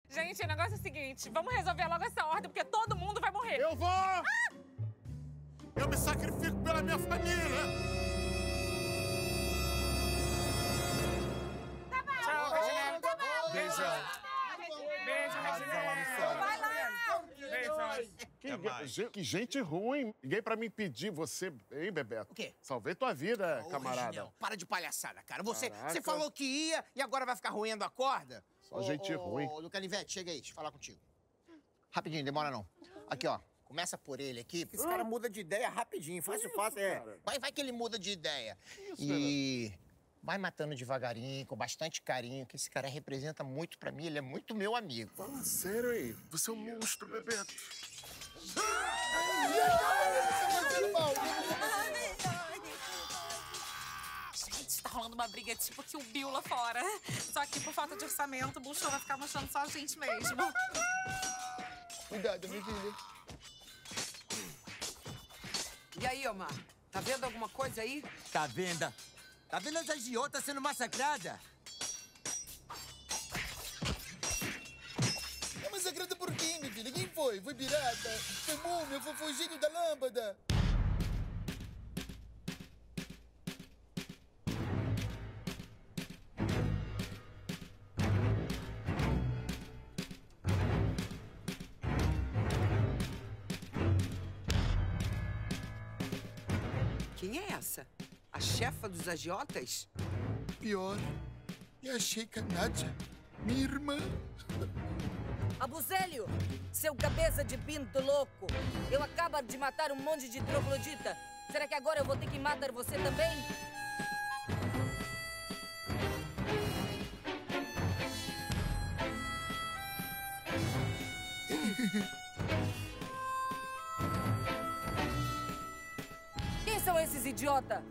Gente, o negócio é o seguinte, vamos resolver logo essa ordem, porque todo mundo vai morrer. Eu vou! Eu me sacrifico pela minha família! Tá bom. Tchau, Reginaldo. Tá bom. Beijão. Beijo, Reginaldo. Vai lá. Beijão. Que gente ruim. Liguei pra me impedir você, hein, Bebeto? O quê? Salvei tua vida, Ô, camarada. Reginão, para de palhaçada, cara. Você Caraca. falou que ia e agora vai ficar roendo a corda? Só gente ruim. Ô, Canivete, chega aí, deixa eu falar contigo. Rapidinho, demora não. Aqui, ó. Começa por ele aqui, porque esse cara muda de ideia rapidinho. Fácil, cara? Vai que ele muda de ideia. Isso, e vai matando devagarinho, com bastante carinho, que esse cara representa muito pra mim, ele é muito meu amigo. Fala sério aí. Você é um monstro, Bebeto. Gente, tá rolando uma briga tipo que o Bill lá fora. Só que por falta de orçamento, o Buchão vai ficar mostrando só a gente mesmo. Cuidado, minha filha. E aí, Omar? Tá vendo alguma coisa aí? Tá vendo? Tá vendo as agiotas sendo massacradas? É massacrada por quem, minha filha? Quem foi? Foi pirata? Foi múmia? Foi fugido da lâmpada? Quem é essa? A chefa dos agiotas? Pior, eu achei Nádia, minha irmã. Abusélio, seu cabeça de pinto louco. Eu acabo de matar um monte de troglodita. Será que agora eu vou ter que matar você também? Quem são esses idiotas?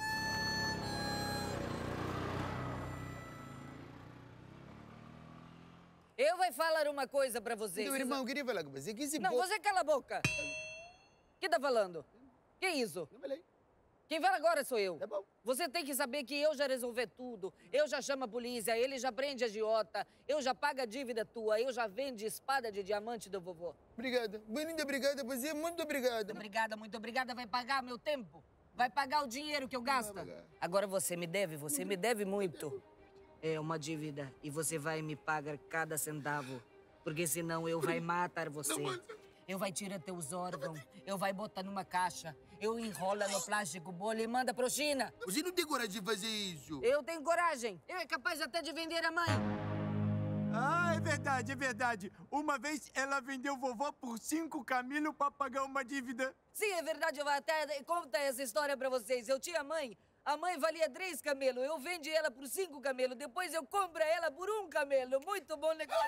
Eu vou falar uma coisa pra vocês. Meu irmão, eu queria falar com você. Que esse Não, você cala a boca. O que tá falando? Que isso? Eu falei. Quem fala agora sou eu. Tá bom. Você tem que saber que eu já resolvi tudo. Eu já chamo a polícia, ele já prende a agiota, eu já pago a dívida tua, eu já vendo espada de diamante do vovô. Obrigada. Muito obrigada, você. Muito obrigada. Muito obrigada. Vai pagar meu tempo. Vai pagar o dinheiro que eu gasto. Agora você me deve muito. É uma dívida e você vai me pagar cada centavo. Porque senão eu vai matar você. Eu vai tirar teus órgãos, eu vai botar numa caixa, eu enrola no plástico bolha e manda pro China. Você não tem coragem de fazer isso. Eu tenho coragem. Eu é capaz até de vender a mãe. Ah, é verdade, é verdade. Uma vez ela vendeu vovó por 5 camelos pra pagar uma dívida. Sim, é verdade. Eu vou até contar essa história pra vocês. Eu tinha mãe. A mãe valia 3 camelos. Eu vendi ela por 5 camelos. Depois eu compro ela por 1 camelo. Muito bom negócio.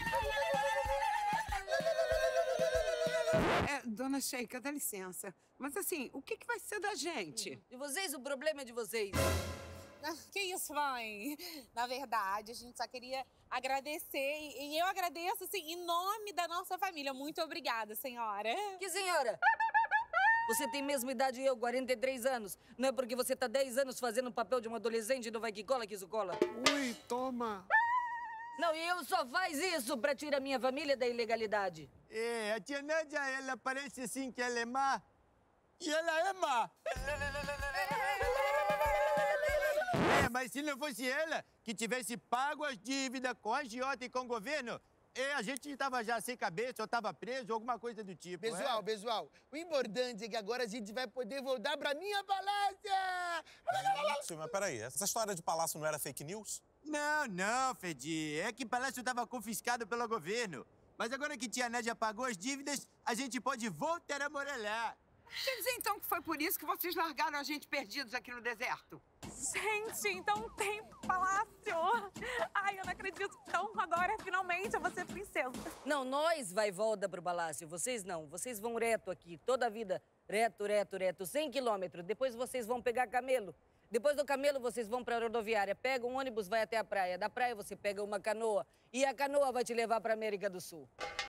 Dona Sheikha, dá licença. Mas assim, o que vai ser da gente? De vocês, o problema é de vocês. Que isso, mãe? Na verdade, a gente só queria agradecer. E eu agradeço, assim, em nome da nossa família. Muito obrigada, senhora. Que senhora? Você tem a mesma idade que eu, 43 anos. Não é porque você tá 10 anos fazendo o papel de um adolescente e não vai que cola, que isso cola. Ui, toma. Não, e eu só faz isso pra tirar minha família da ilegalidade. É, a tia Nádia, ela parece assim que ela é má. E ela é má. É, mas se não fosse ela que tivesse pago as dívidas com a agiota e com o governo, a gente tava já sem cabeça, ou tava preso, alguma coisa do tipo. Pessoal, o importante é que agora a gente vai poder voltar pra minha palácia! Sim, mas peraí, essa história de palácio não era fake news? Não, Fedi. É que o palácio tava confiscado pelo governo. Mas agora que tia Nádia pagou as dívidas, a gente pode voltar a morar lá. Quer dizer, então, que foi por isso que vocês largaram a gente perdidos aqui no deserto? Gente, então tem palácio. Ai, eu não acredito. Então agora, finalmente, eu vou ser princesa. Não, nós vai volta pro palácio. Vocês não. Vocês vão reto aqui, toda a vida. Reto, 100 quilômetros. Depois vocês vão pegar camelo. Depois do camelo, vocês vão pra rodoviária. Pega um ônibus, vai até a praia. Da praia, você pega uma canoa. E a canoa vai te levar pra América do Sul.